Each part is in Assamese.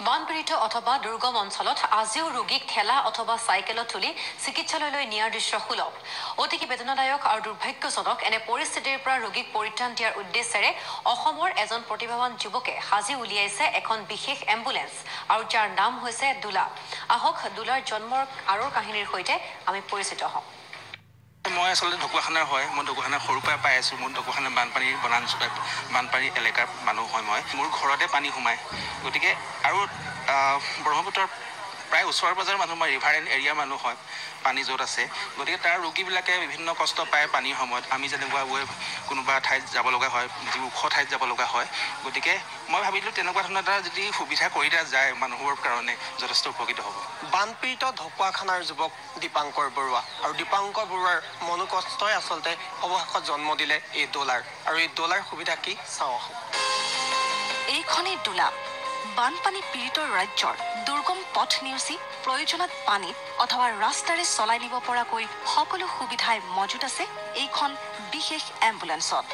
বানপীড়িত অথবা দুৰ্গম অঞ্চলত আজিও ৰোগীক ঠেলা অথবা চাইকেলত তুলি চিকিৎসালয়লৈ নিয়াৰ দৃশ্য সুলভ অতিকে বেদনাদায়ক আৰু দুৰ্ভাগ্যজনক এনে পৰিস্থিতিৰ পৰা ৰোগীক পৰিত্ৰাণ দিয়াৰ উদ্দেশ্যেৰে অসমৰ এজন প্ৰতিভাৱান যুৱকে সাজি উলিয়াইছে এখন বিশেষ এম্বুলেন্স আৰু যাৰ নাম হৈছে দুলা আহক দুলাৰ জন্মৰ আৰৰ কাহিনীৰ সৈতে আমি পৰিচিত হওঁ মই আসলে ঢকুৱাখানাৰ হয় মই ঢকুৱাখানা সৰুৰ পৰা পাই আছোঁ মোৰ ঢকুৱাখানা বানপানীৰ বনাঞ্চল বানপানী এলেকাৰ মানুহ হয় মই মোৰ ঘৰতে পানী সোমায় গতিকে আৰু ব্ৰহ্মপুত্ৰৰ প্ৰায় ওচৰ পাজৰ মানুহ মই ৰিভাৰেণ্ট এৰিয়াৰ মানুহ হয় পানী য'ত আছে গতিকে তাৰ ৰোগীবিলাকে বিভিন্ন কষ্ট পায় পানীৰ সময়ত আমি যেনেকুৱা কোনোবা ঠাইত যাব লগা হয় যি ওখ ঠাইত যাব লগা হয় গতিকে মই ভাবিলোঁ তেনেকুৱা ধৰণৰ এটা যদি সুবিধা কৰি দিয়া যায় মানুহৰ কাৰণে যথেষ্ট উপকৃত হ'ব বানপীড়িত ঢকুৱাখানাৰ যুৱক দীপাংকৰ বৰুৱা আৰু দীপাংকৰ বৰুৱাৰ মনোকষ্টই আচলতে অৱশেষত জন্ম দিলে এই ডলাৰ আৰু এই ডলাৰ সুবিধা কি চাওঁ আহক এইখনেই ডোলা বানপানী পীড়িত ৰাজ্যৰ দুৰ্গম পথ নেওচি প্ৰয়োজনত পানীত অথবা ৰাস্তাৰে চলাই নিব পৰাকৈ সকলো সুবিধাই মজুত আছে এইখন বিশেষ এম্বুলেন্সত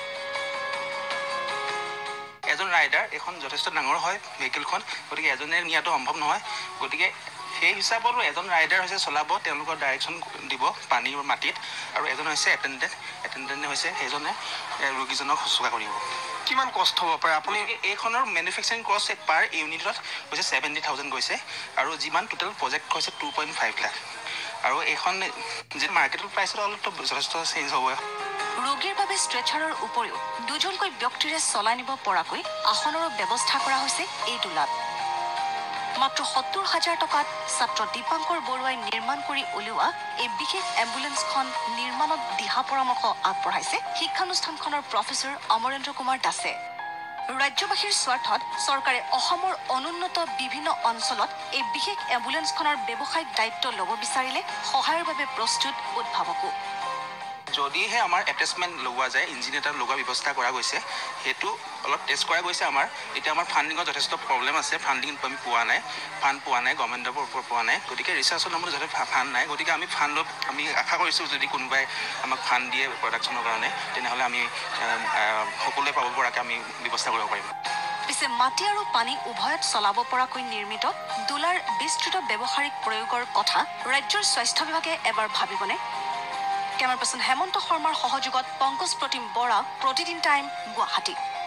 এজন ৰাইডাৰ এখন যথেষ্ট ডাঙৰ হয় ভেহিকেলখন গতিকে এজনে নিয়াটো সম্ভৱ নহয় গতিকে সেই হিচাপতো এজন ৰাইডাৰ হৈছে চলাব তেওঁলোকৰ ডাইৰেকশ্যন দিব পানীৰ মাটিত আৰু এজন হৈছে এটেণ্ডেণ্ট হৈছে সেইজনে ৰোগীজনক শুশ্ৰূষা কৰিব কিমান কষ্ট হ'ব পাৰে আপুনি এইখনৰ মেনুফেকচাৰিং কষ্ট পাৰ ইউনিটত হৈছে 70,000 গৈছে আৰু যিমান টোটেল প্ৰজেক্ট হৈছে 2.5 লাখ আৰু এইখন যি মাৰ্কেটৰ প্ৰাইচত অলপ যথেষ্ট চেঞ্জ হ'ব ৰোগীৰ বাবে ষ্ট্ৰেচাৰৰ উপৰিও দুজনকৈ ব্যক্তিৰে চলাই নিব পৰাকৈ আসনৰো ব্যৱস্থা কৰা হৈছে এই ডোলাত মাত্ৰ 70,000 টকাত ছাত্ৰ দীপাংকৰ বৰুৱাই নিৰ্মাণ কৰি উলিওৱা এই বিশেষ এম্বুলেন্সখন নিৰ্মাণত দিহা পৰামৰ্শ আগবঢ়াইছে শিক্ষানুষ্ঠানখনৰ প্ৰফেচৰ অমৰেন্দ্ৰ কুমাৰ দাসে ৰাজ্যবাসীৰ স্বাৰ্থত চৰকাৰে অসমৰ অনুন্নত বিভিন্ন অঞ্চলত এই বিশেষ এম্বুলেন্সখনৰ ব্যৱসায়িক দায়িত্ব ল'ব বিচাৰিলে সহায়ৰ বাবে প্ৰস্তুত উদ্ভাৱকো যদিহে আমাৰ এটেচমেণ্ট লগোৱা যায় ইঞ্জিন এটা লগোৱা ব্যৱস্থা কৰা গৈছে সেইটো অলপ টেষ্ট কৰা গৈছে আমাৰ এতিয়া আমাৰ ফাণ্ডিঙৰ যথেষ্ট প্ৰব্লেম আছে ফাণ্ডিং আমি ফাণ্ড পোৱা নাই গভৰ্ণমেণ্টৰ পৰা পোৱা নাই গতিকে ৰিচাৰ্চৰ নামত যথেষ্ট ফাণ্ড নাই গতিকে আমি আশা কৰিছোঁ যদি কোনোবাই আমাক ফাণ্ড দিয়ে প্ৰডাকশ্যনৰ কাৰণে তেনেহ'লে আমি সকলোৱে পাব পৰাকৈ আমি ব্যৱস্থা কৰিব পাৰিম পিছে মাটি আৰু পানী উভয়ত চলাব পৰাকৈ নিৰ্মিত ডোলাৰ বিস্তৃত ব্যৱহাৰিক প্ৰয়োগৰ কথা ৰাজ্যৰ স্বাস্থ্য বিভাগে এবাৰ ভাবিবনে কেমেৰা পাৰ্চন হেমন্ত শৰ্মাৰ সহযোগত পংকজ প্ৰতিম বৰা প্ৰতিদিন টাইম গুৱাহাটী